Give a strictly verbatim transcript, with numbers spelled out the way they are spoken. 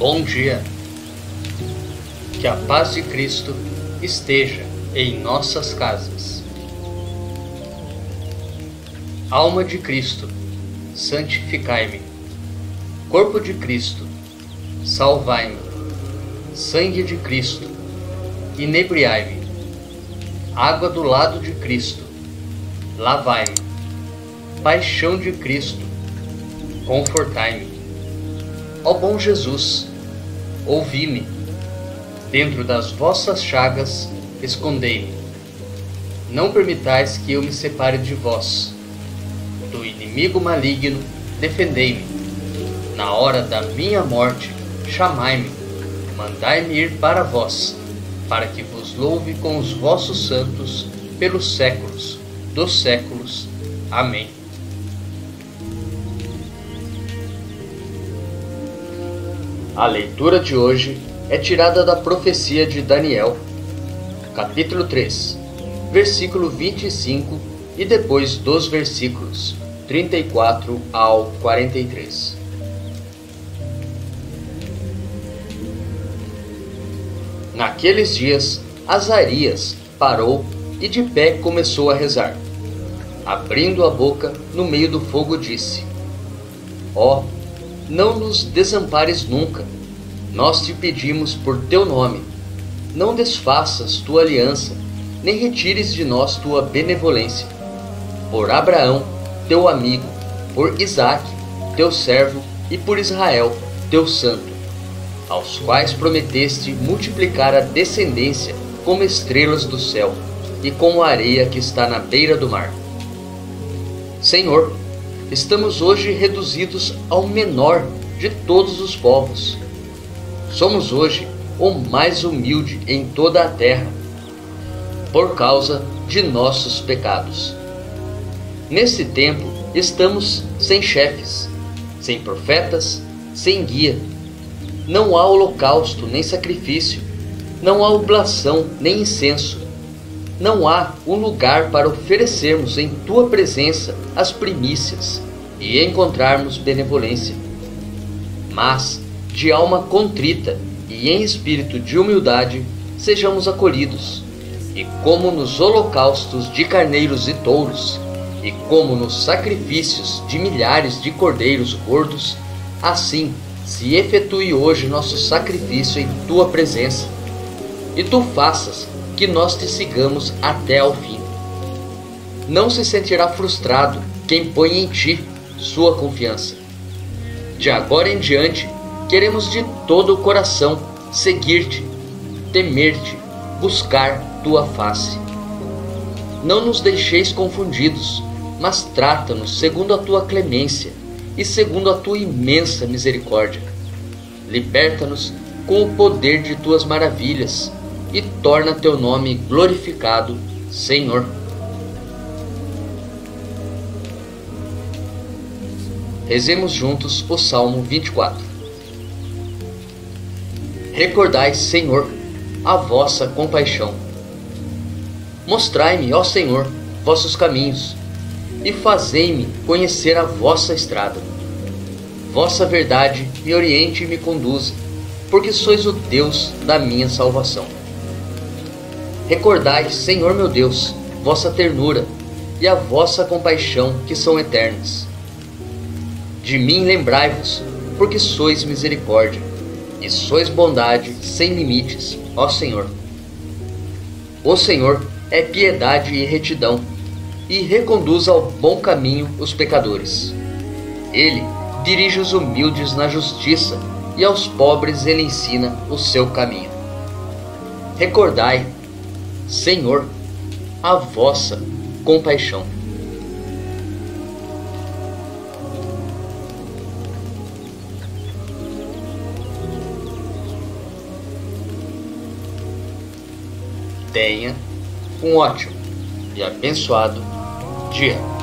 Bom dia. Que a paz de Cristo esteja em nossas casas. Alma de Cristo, santificai-me. Corpo de Cristo, salvai-me. Sangue de Cristo, inebriai-me. Água do lado de Cristo, lavai-me. Paixão de Cristo, confortai-me. Ó bom Jesus, ouvi-me. Dentro das vossas chagas, escondei-me. Não permitais que eu me separe de vós. Do inimigo maligno, defendei-me. Na hora da minha morte, chamai-me. Mandai-me ir para vós, para que vos louve com os vossos santos pelos séculos dos séculos. Amém. A leitura de hoje é tirada da profecia de Daniel, capítulo três, versículo vinte e cinco e depois dos versículos trinta e quatro ao quarenta e três. Naqueles dias, Azarias parou e de pé começou a rezar. Abrindo a boca, no meio do fogo disse: Ó, oh, não nos desampares nunca. Nós te pedimos por teu nome. Não desfaças tua aliança, nem retires de nós tua benevolência. Por Abraão, teu amigo, por Isaque, teu servo, e por Israel, teu santo, aos quais prometeste multiplicar a descendência como estrelas do céu e como a areia que está na beira do mar. Senhor, estamos hoje reduzidos ao menor de todos os povos. Somos hoje o mais humilde em toda a terra, por causa de nossos pecados. Nesse tempo estamos sem chefes, sem profetas, sem guia. Não há holocausto nem sacrifício, não há oblação nem incenso. Não há um lugar para oferecermos em tua presença as primícias e encontrarmos benevolência. Mas, de alma contrita e em espírito de humildade, sejamos acolhidos, e como nos holocaustos de carneiros e touros, e como nos sacrifícios de milhares de cordeiros gordos, assim se efetue hoje nosso sacrifício em tua presença, e tu faças que nós te sigamos até ao fim. Não se sentirá frustrado quem põe em ti sua confiança. De agora em diante, queremos de todo o coração seguir-te, temer-te, buscar tua face. Não nos deixeis confundidos, mas trata-nos segundo a tua clemência e segundo a tua imensa misericórdia. Liberta-nos com o poder de tuas maravilhas e torna teu nome glorificado, Senhor. Rezemos juntos o Salmo vinte e quatro. Recordai, Senhor, a vossa compaixão. Mostrai-me, ó Senhor, vossos caminhos, e fazei-me conhecer a vossa estrada. Vossa verdade me oriente e me conduza, porque sois o Deus da minha salvação. Recordai, Senhor meu Deus, vossa ternura e a vossa compaixão, que são eternas. De mim lembrai-vos, porque sois misericórdia, e sois bondade sem limites, ó Senhor. O Senhor é piedade e retidão, e reconduz ao bom caminho os pecadores. Ele dirige os humildes na justiça, e aos pobres ele ensina o seu caminho. Recordai, Senhor, a vossa compaixão. Tenha um ótimo e abençoado dia.